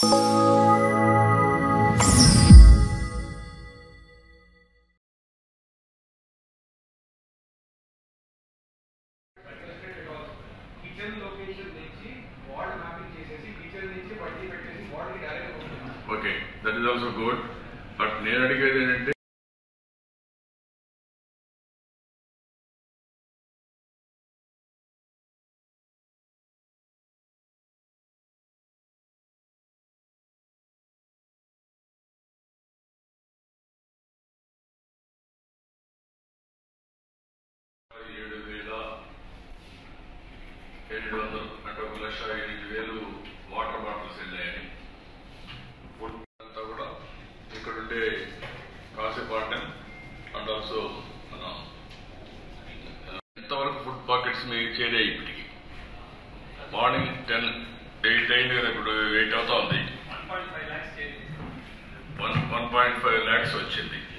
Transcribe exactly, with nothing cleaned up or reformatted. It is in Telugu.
Okay, that is also good. But నేను అడిగేది ఏంటంటే ఏడు వేల ఎనిమిది వందలు అంటే ఒక లక్ష ఎనిమిది వేలు వాటర్ బాటిల్స్ వెళ్ళాయని ఫుడ్ అంతా కూడా ఇక్కడ ఉండే కాసేపాటం అండ్ ఆల్సో మన ఎంతవరకు ఫుడ్ పాకెట్స్ మీకు చేరాయి ఇప్పటికి? మార్నింగ్ టెన్ ఎయిట్ అయింది కదా, ఇప్పుడు ఎయిట్ అవుతా ఉంది. One one point five lakhs వచ్చింది.